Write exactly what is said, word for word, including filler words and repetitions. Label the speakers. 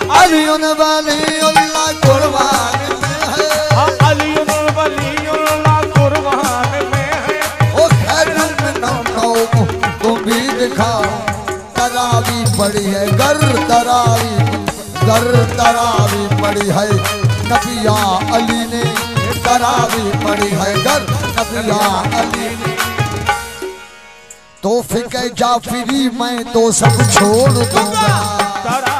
Speaker 1: अली वलीउल्लाह कुर्बान में है,
Speaker 2: अली वलीउल्लाह कुर्बान में है।
Speaker 1: ओ खैरुल मिनन्नौ तुम भी दिखाओ, तरावी पड़ी है गर तरावी गर तरावी पड़ी है, नबिया अली ने तरावी पड़ी है गर नबिया अली ने। तो फिक्र जाफरी मैं तो सब छोड़ दूंगा,